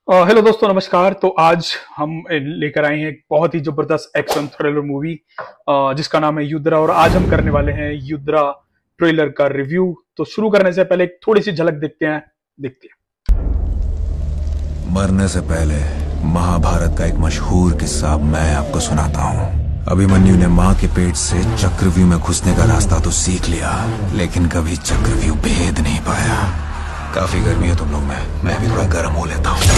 Hello दोस्तों, नमस्कार। तो आज हम लेकर आए हैं एक बहुत ही जबरदस्त एक्शन थ्रिलर मूवी जिसका नाम है युद्रा। और आज हम करने वाले हैं युद्रा ट्रेलर का रिव्यू। तो शुरू करने से पहले एक थोड़ी सी झलक देखते हैं। मरने से पहले महाभारत का एक मशहूर किस्सा मैं आपको सुनाता हूँ। अभिमन्यु ने माँ के पेट से चक्रव्यूह में घुसने का रास्ता तो सीख लिया, लेकिन कभी चक्रव्यूह भेद नहीं पाया। काफी गर्मी है तुम लोग में, मैं भी थोड़ा गर्म हो लेता हूँ।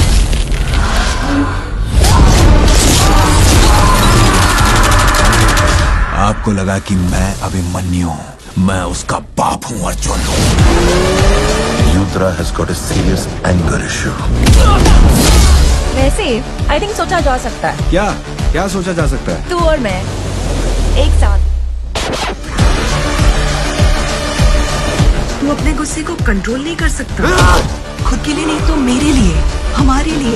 आपको लगा कि मैं अभिमन्यु हूँ, मैं उसका बाप हूँ Arjun. Yudra has got a serious anger issue. वैसे आई थिंक सोचा जा सकता है। क्या क्या सोचा जा सकता है? तू और मैं एक साथ। तू अपने गुस्से को कंट्रोल नहीं कर सकता। खुद के लिए नहीं तो मेरे लिए, हमारे लिए।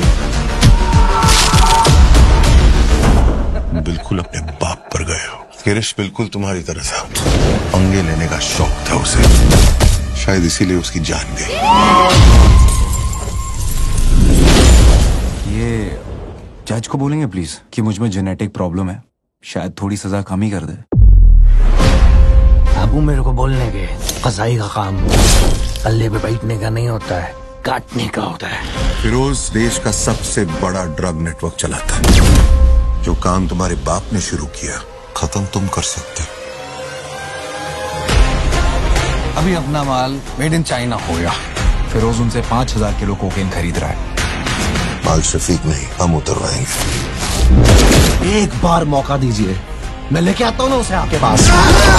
बिल्कुल अपने बाप पर गए हो। किरिश बिल्कुल तुम्हारी तरह था, पंगे लेने का शौक था उसे, शायद इसीलिए उसकी जान गई। ये जज को बोलेंगे प्लीज कि मुझ में जेनेटिक प्रॉब्लम है, शायद थोड़ी सजा कम ही कर दे। अबू मेरे को बोलने के कसाई का काम पल्ले पे बैठने का नहीं होता है, काटने का होता है। फिरोज देश का सबसे बड़ा ड्रग नेटवर्क चलाता है। जो काम तुम्हारे बाप ने शुरू किया, खत्म तुम कर सकते हो। अभी अपना माल मेड इन चाइना हो गया, फिरोज उनसे 5000 किलो कोकेन खरीद रहा है। माल शफीक नहीं, हम उतरवाएंगे। एक बार मौका दीजिए, मैं लेके आता हूँ ना उसे आपके पास।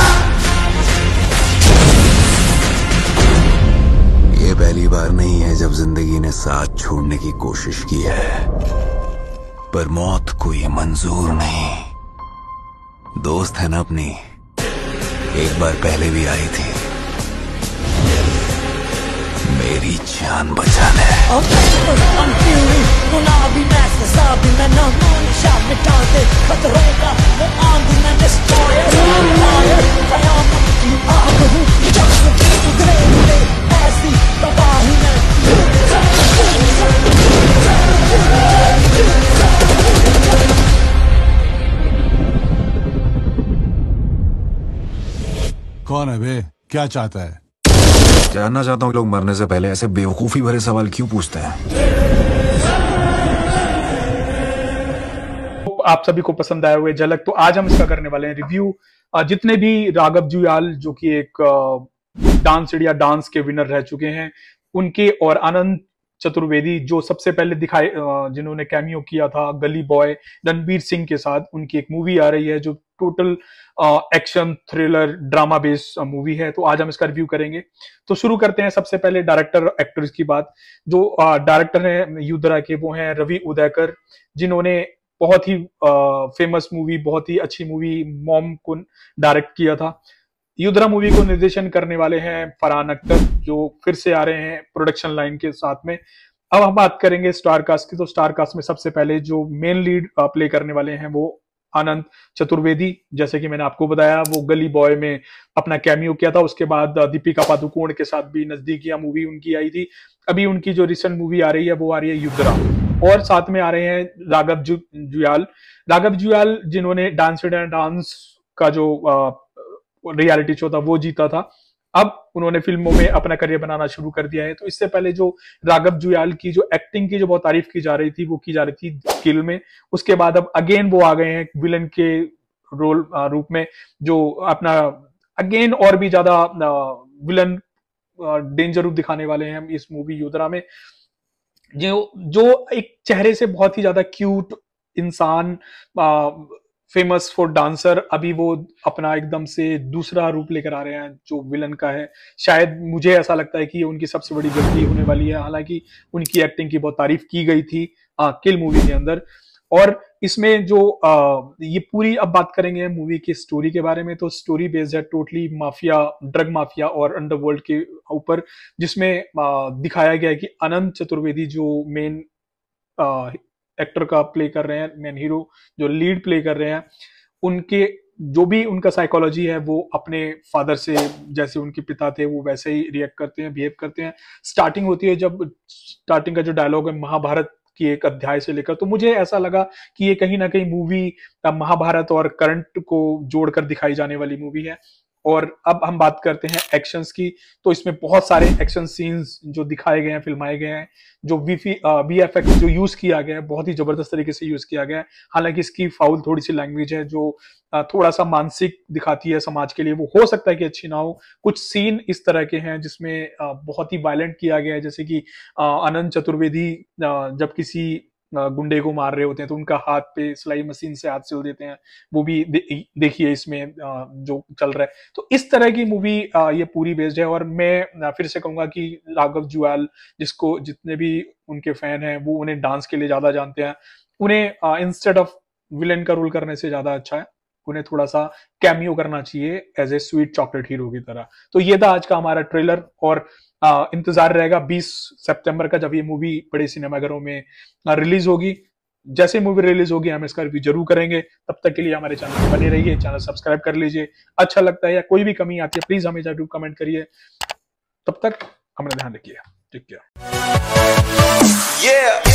ये पहली बार नहीं है जब जिंदगी ने साथ छोड़ने की कोशिश की है, पर मौत को ये मंजूर नहीं। दोस्त है ना अपनी, एक बार पहले भी आई थी मेरी जान बचाने। कौन है बे? क्या चाहता है? जानना चाहता हूँ लोग मरने से पहले ऐसे बेवकूफी भरे सवाल क्यों पूछते हैं। आप सभी को पसंद आया हुआ झलक। तो आज हम इसका करने वाले हैं रिव्यू। जितने भी राघव जुयाल जो कि एक डांस इंडिया डांस के विनर रह चुके हैं, उनके और आनंद चतुर्वेदी जो सबसे पहले दिखाए, जिन्होंने कैमियो किया था गली बॉय रणवीर सिंह के साथ, उनकी एक मूवी आ रही है जो total action thriller drama based movie है। तो आज हम इसका रिव्यू करेंगे। तो शुरू करते हैं सबसे पहले डायरेक्टर एक्टर्स की बात। जो डायरेक्टर हैं युद्रा के, वो हैं रवि उदयकर, जिन्होंने बहुत ही फेमस मूवी, बहुत ही अच्छी मूवी मॉम को डायरेक्ट किया था। युद्रा मूवी को निर्देशन करने वाले हैं फरहान अख्तर, जो फिर से आ रहे हैं प्रोडक्शन लाइन के साथ में। अब हम बात करेंगे स्टार कास्ट की। तो स्टार कास्ट में सबसे पहले जो मेन लीड प्ले करने वाले हैं वो आनंद चतुर्वेदी। जैसे कि मैंने आपको बताया, वो गली बॉय में अपना कैमियो किया था। उसके बाद दीपिका पादुकोण के साथ भी नजदीकियां मूवी उनकी आई थी। अभी उनकी जो रिसेंट मूवी आ रही है वो आ रही है युद्रा। और साथ में आ रहे हैं राघव जुयाल, जिन्होंने डांस इंडिया डांस का जो रियलिटी शो था वो जीता था। अब उन्होंने फिल्मों में अपना करियर बनाना शुरू कर दिया है। तो इससे पहले जो राघव जुयाल की जो एक्टिंग की जो बहुत तारीफ की जा रही थी, वो की जा रही थी किल में। उसके बाद अब अगेन वो आ गए हैं विलन के रोल रूप में, जो अपना अगेन और भी ज्यादा विलन डेंजर रूप दिखाने वाले हैं इस मूवी युद्रा में। जो जो एक चेहरे से बहुत ही ज्यादा क्यूट इंसान, फेमस फॉर डांसर, अभी वो अपना एकदम से दूसरा रूप लेकर आ रहे हैं जो विलन का है। शायद मुझे ऐसा लगता है कि ये उनकी सबसे बड़ी गलती होने वाली है। हालांकि उनकी एक्टिंग की बहुत तारीफ की गई थी किल मूवी के अंदर। और इसमें जो ये पूरी, अब बात करेंगे मूवी की स्टोरी के बारे में। तो स्टोरी बेस्ड है टोटली माफिया, ड्रग माफिया और अंडरवर्ल्ड के ऊपर, जिसमें दिखाया गया है कि अनंत चतुर्वेदी जो मेन एक्टर का प्ले कर रहे हैं, मेन हीरो जो लीड प्ले कर रहे हैं, उनके जो भी उनका साइकोलॉजी है वो अपने फादर से, जैसे उनके पिता थे वो वैसे ही रिएक्ट करते हैं, बिहेव करते हैं। स्टार्टिंग होती है जब स्टार्टिंग का जो डायलॉग है महाभारत की एक अध्याय से लेकर, तो मुझे ऐसा लगा कि ये कहीं ना कहीं मूवी महाभारत और करंट को जोड़कर दिखाई जाने वाली मूवी है। और अब हम बात करते हैं एक्शंस की, तो इसमें बहुत सारे एक्शन सीन्स जो दिखाए गए हैं, फिल्माए गए हैं, जो VFX जो यूज किया गया है बहुत ही जबरदस्त तरीके से यूज किया गया है। हालांकि इसकी फाउल थोड़ी सी लैंग्वेज है जो थोड़ा सा मानसिक दिखाती है समाज के लिए, वो हो सकता है कि अच्छी ना हो। कुछ सीन इस तरह के हैं जिसमें बहुत ही वायलेंट किया गया है, जैसे कि अनंत चतुर्वेदी जब किसी गुंडे को मार रहे होते हैं तो उनका हाथ पे सिलाई मशीन से हाथ सिल देते हैं, वो भी देखिए इसमें जो चल रहा है। तो इस तरह की मूवी ये पूरी बेस्ड है। और मैं फिर से कहूंगा कि राघव जुयाल, जिसको जितने भी उनके फैन हैं वो उन्हें डांस के लिए ज्यादा जानते हैं, उन्हें इंस्टेड ऑफ विलेन का रोल करने से ज्यादा अच्छा है उन्हें थोड़ा सा कैमियो करना चाहिए as a sweet chocolate hero की तरह। तो ये था आज का हमारा ट्रेलर, और इंतजार रहेगा 20 सितंबर का, जब ये मूवी बड़े सिनेमाघरों में रिलीज होगी। जैसे मूवी रिलीज होगी हम इसका रिव्यू जरूर करेंगे। तब तक के लिए हमारे चैनल पर बने रहिए, चैनल सब्सक्राइब कर लीजिए। अच्छा लगता है या कोई भी कमी आती है प्लीज हमें जरूर कमेंट करिए। तब तक हमारा ध्यान रखिए। ठीक है।